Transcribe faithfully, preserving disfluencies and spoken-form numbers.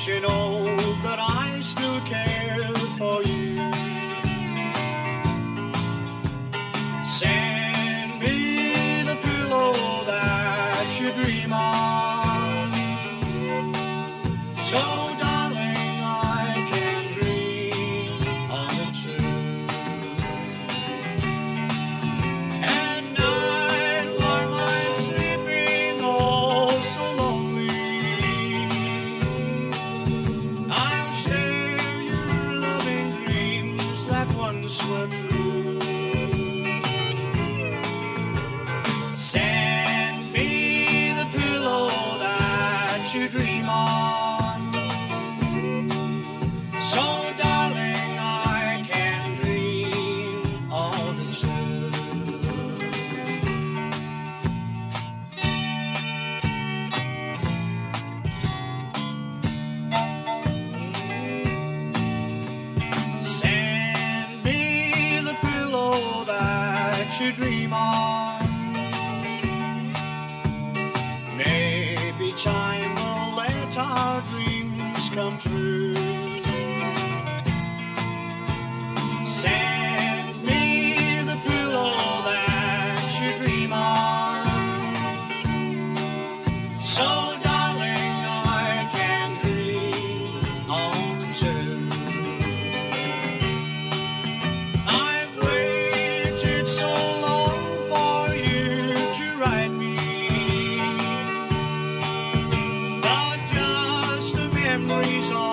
let you know that I still care for you. Send me the pillow that you dream on, so darling I can dream on it too. At night while I'm sleeping oh so lonely, I'll share your loving dreams that once were true. Send me the pillow that you dream on, so darling I can dream of the two. Send me the pillow that you dream on. Maybe time will let our dreams come true. Send me the pillow that you dream on, so darling I can dream on too. I've waited so long for you to write me, but just the memories of